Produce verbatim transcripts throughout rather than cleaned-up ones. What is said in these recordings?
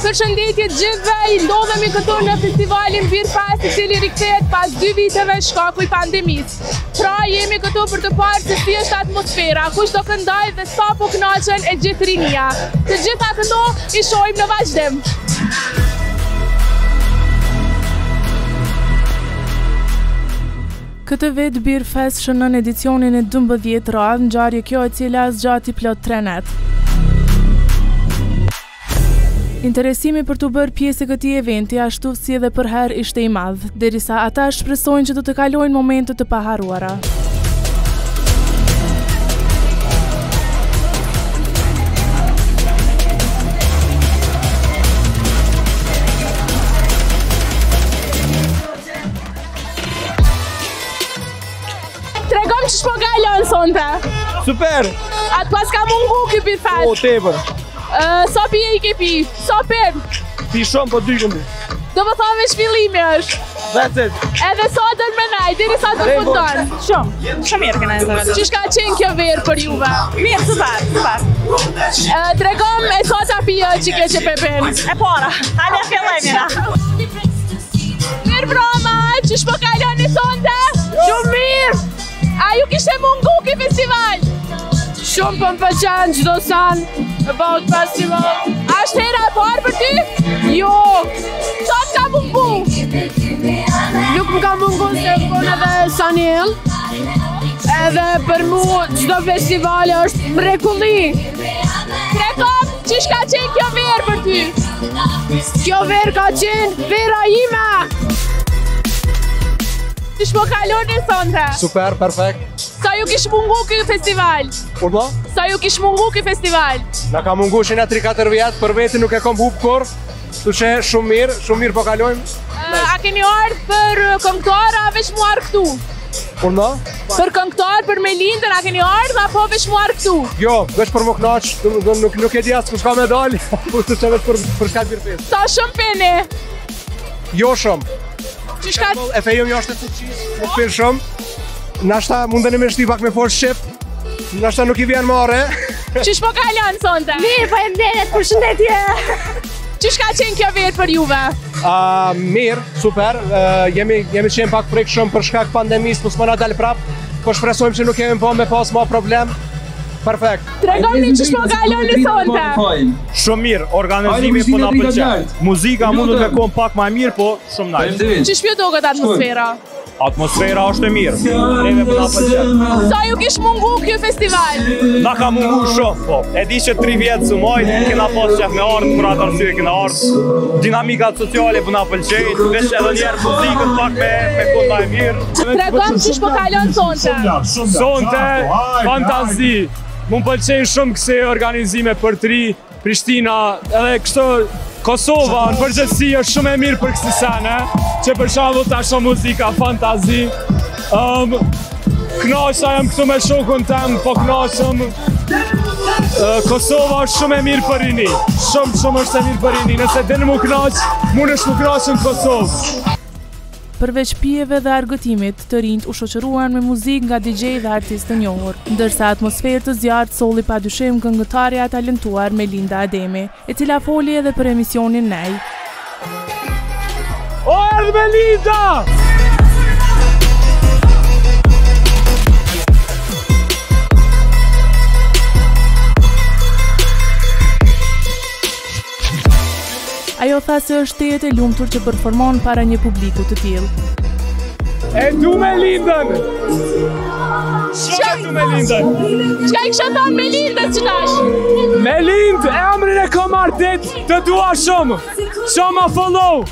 Përshëndetje gjithëve, i ndodhemi këtu në festivalin Beer Fest, i cili rikthehet pas dy viteve shkaku i pandemisë. Pra jemi këtu për të parë se si është atmosfera, kush do këndoj dhe sa po kënaqen e gjithë rinia. Të gjitha këto i shohim në vazhdim. Këtë vit Beer Fest shënon edicionin e dymbëdhjetë radhë, ngjarje kjo e cila zgjati plot tre net. Interesimi për të bërë pjesë e këtij eventi ashtu si edhe për herë ishte i madh, derisa ata shpresojnë që do të kalojnë momente të paharruara. Tregom që shpo kalon sonte. Super! Atë pas ka mungu ky Beer Fest. O, tepër. Uh, sa pije i ke pi? Sa per? Pi shumë, po dy këmbi. Do më thove shfillimi është. That's it. Edhe sa do të menaj, diri sa do të fundon. Shumë, shumë mirë këna e zërë. Qysh ka qenë kjo verë për juve? Mirë, super, super. Uh, Tregom e sa ta pije që ke që pepin? E para, hajde e fillemina. Mirë broma, qysh po kaloni sonte? Shumë mirë! A ju kishte mungu ki festival? Shumë për më pëlqen çdo san about festival. Ashtë hera e parë për ty? Jo! Sa të ka mungu? Nuk më ka mungu se kon edhe Saniel. Edhe për mu çdo festival është mrekulli. Tregom, çish ka qenë kjo verë për ty? Kjo verë ka qenë vera ime! Qysh po kaloni sonte? Super, perfekt. Sa ju kish mungu ky festival? Urdo? Sa ju kish mungu ky festival? Na ka mungu shina tri katër vjetë, për veti nuk e kom hub kur. Tu që shumë mirë, shumë mirë po kalojmë. Uh, a keni ardhë për këngëtar a veç muar këtu? Urdo? Për këngëtar, për me lindën, a keni ardhë apo veç muar këtu? Jo, veç për më knaq, nuk, nuk e di asë ku shka medalj, po të që veç për, për shkat Beer Fest. Sa shumë peni? Jo shumë. Qyshka... E fejëm jo është e të qisë, nuk pinë shumë. Nashta mundën e me shti pak me forë shqip. Nashta nuk i vjen mare. Qysh po kalon sonte? Mirë, po e mdenet, përshëndetje. Qysh ka qenë kjo verë për juve? Uh, mirë, super. Uh, jemi, jemi qenë pak prik shumë për shkak pandemisë, po s'mona dalë prap. Po shpresojmë që nuk kemi po me pas ma problem. Perfekt. Tregoni qysh po kaloni sonte? Shumë mirë, organizimi po na pëlqen. Muzika mundu të kom pak më mirë, po shumë nice. Qysh pjo do këtë atmosfera? Atmosfera është e mirë, neve po na pëlqen. Sa ju kish mungu kjo festival? Na ka mungu shumë, po. E di që tri vjetë së mojt, kena pas qef me ardhë, për atë arsye kena ardhë. Dinamikat sociale po na pëlqejnë, veç edhe njerë muzikët pak me, me kota e mirë. Tregom qysh po kalon sonte? Sonte, fantazi. Më pëlqejnë shumë këse organizime për tri, Prishtina, edhe kështu Kosova, në përgjithësi është shumë e mirë për kësi sene, që për shembull ta shoh muzika, fantazi. Um, Knaqsa jam këtu me shokun tem, po knaqem. Uh, Kosova është shumë e mirë për rini, shumë shumë është e mirë për rini, nëse dini mu knaq, mund është mu knaqen Kosovë. Përveç pijeve dhe argëtimit, të rinjt u shoqëruan me muzikë nga D J dhe artistë të njohur, ndërsa atmosferë të zjarrt solli padyshim këngëtarja e talentuar Melinda Ademi, e cila foli edhe për emisionin Nej. O, erdhë Melinda! Ajo tha se është tejet e lumtur që performon para një publiku të tillë. E du Melindën! Çka du Melindën? Çka i kisha thënë Melindës që tash? Melindë, emrin e kam ardit, të dua shumë! Shumë ma follow!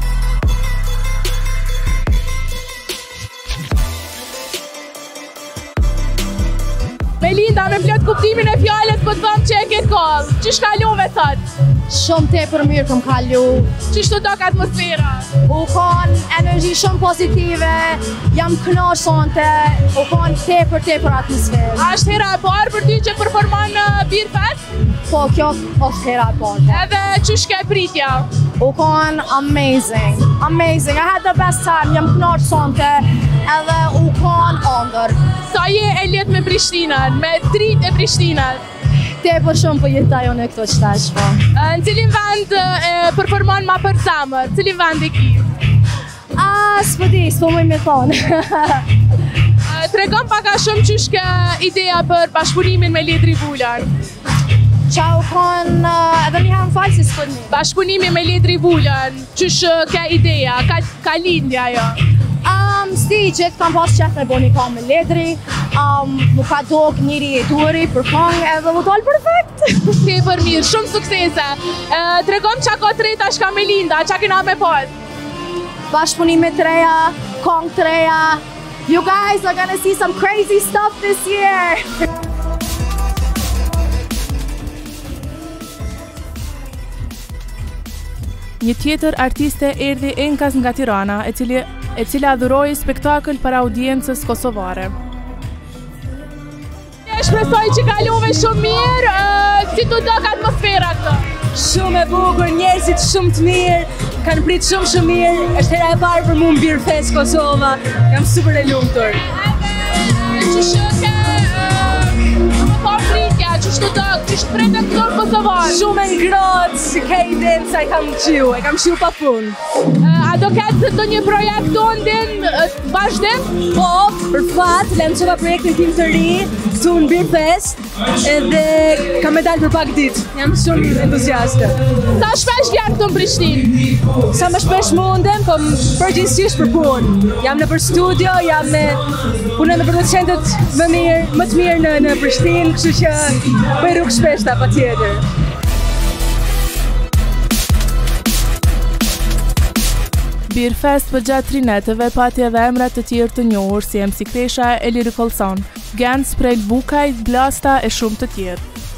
Melinda, me plot kuptimin e fjalës po të thëmë që e ke kollë. Çish kalove thot? Shumë tepër mirë kam kalu. Çish të dok atmosfera? U kanë energji shumë pozitive, jam kënaqur sonte, u kanë tepër tepër atmosferë. A është hera e parë për ty që performon në Beer Fest? Po, kjo është hera e parë. Edhe çish ke pritja? U kanë amazing, amazing. I had the best time, jam kënaqur sonte, edhe u kanë ëndër. Sa je e let me Prishtinën, me trit e Prishtinës? tepër shumë po jetaj unë këto qtash po. Në cilin vend e, performon ma për zemër? Cilin vend e ki? A, s'po di, s'po mëj me thonë. E, Tregon paka shumë qysh ke ideja për bashkëpunimin me Ledri Vullën. Qa u konë, edhe një hamë falë si s'po di. Bashkëpunimi me Ledri Vullën, qysh ke ideja, ka, ka lindja jo? Um, Sti gjithë kam pas qef me bo një kam me Ledri, um, mu ka dok njëri e duari për kong edhe mu dalë perfekt. Ke për mirë, shumë suksese. E, Tregom qa ka treta shka me linda, qa kina me pas? Bashkëpunime të reja, kong të reja. You guys are gonna see some crazy stuff this year. Një tjetër artiste erdhi Enkas nga Tirana, e, cili, e cila adhuroi spektakël para audiencës kosovare. Shpresoj që kalove shumë mirë, e, si të dok atmosfera këto? Shumë e bukur, njerëzit shumë të mirë, kanë prit shumë shumë mirë, është hera e parë për mu në Beer Fest Kosova, jam super e lumtur. Qysh ke, më parë pritja, qysh të dok, qysh të prete këto në Kosovar? Shumë e ngrohtë, ke idenë sa i kam qiu, e kam qiu pa punë. A do ketë të një projekt të ndin vazhdim? Po, për fat, lancova projektin tim të ri, këtu në Beer Fest, edhe kam me dalë për pak ditë, jam shumë entuziaste. Sa shpesh vjen këtu në Prishtinë? Sa më shpesh mundem, po përgjithsisht për punë. Jam në për studio, jam me punën me producentët më mirë, më të mirë në, në Prishtinë, kështu që bëj rrugë shpeshta patjetër. Beer Fest për gjatë tri netëve pati edhe emrat të tjerë të njohur si M C Kresha e Lyrical Sound, Gens, Prel Bukaj, Blasta e shumë të tjerë.